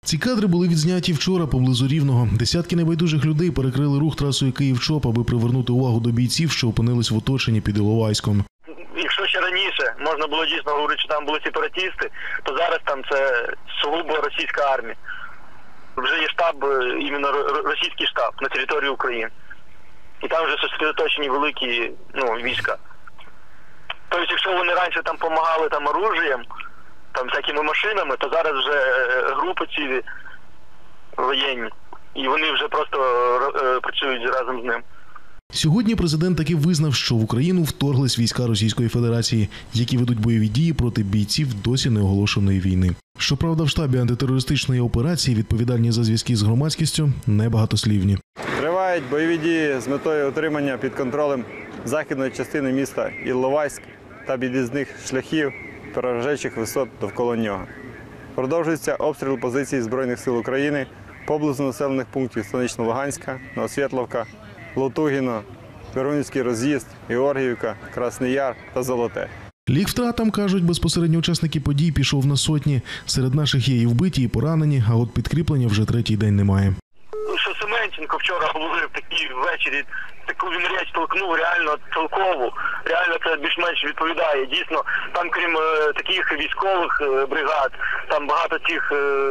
Ці кадри були відзняті вчора поблизу Рівного. Десятки небайдужих людей перекрили рух трасою Київ-Чоп, аби привернути увагу до бійців, що опинились в оточенні під Іловайськом. Якщо ще раніше можна було дійсно говорити, що там були сепаратисти, то зараз там це сугубо російська армія. Вже є штаб, іменно російський штаб на території України. І там вже сосредоточені великі війська. Тобто, якщо вони раніше там допомагали там оружієм, там всякими машинами, то зараз вже групи ці воєнні. І вони вже просто працюють разом з ним. Сьогодні президент таки визнав, що в Україну вторглись війська Російської Федерації, які ведуть бойові дії проти бійців досі не оголошеної війни. Щоправда, в штабі антитерористичної операції, відповідальні за зв'язки з громадськістю, небагатослівні. Тривають бойові дії з метою отримання під контролем західної частини міста Іловайськ та під'їзних шляхів переважаючих висот довкола нього. Продовжується обстріл позицій Збройних сил України поблизу населених пунктів Станично-Луганська, Новосвітловка, Лутугіно, Верунівський роз'їзд, Георгіївка, Красний Яр та Золоте. Лік втратам, кажуть, безпосередньо учасники подій пішов на сотні. Серед наших є і вбиті, і поранені, а от підкріплення вже третій день немає. Що Семенченко вчора говорив такий ввечері, таку він річ толкнув реально толкову, реально це більш-менш відповідає. Дійсно, там крім таких військових бригад, там багато цих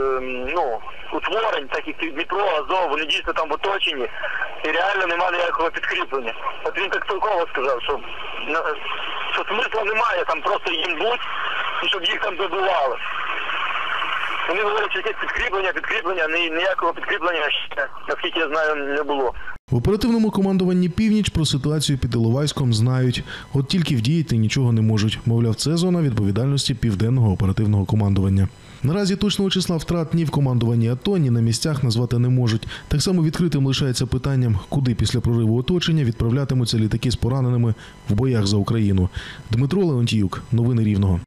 утворень, таких як Дніпро, Азов, вони дійсно там в оточенні і реально немає ніякого підкріплення. От він так толково сказав, що смисла немає там просто їм бути, і щоб їх там добивали. Вони говорять, що якесь підкріплення, ніякого підкріплення ще, наскільки я знаю, не було. В оперативному командуванні «Північ» про ситуацію під Іловайськом знають. От тільки вдіяти нічого не можуть. Мовляв, це зона відповідальності Південного оперативного командування. Наразі точного числа втрат ні в командуванні АТО, ні на місцях назвати не можуть. Так само відкритим лишається питанням, куди після прориву оточення відправлятимуться літаки з пораненими в боях за Україну. Дмитро Леонтіюк. Новини Рівного.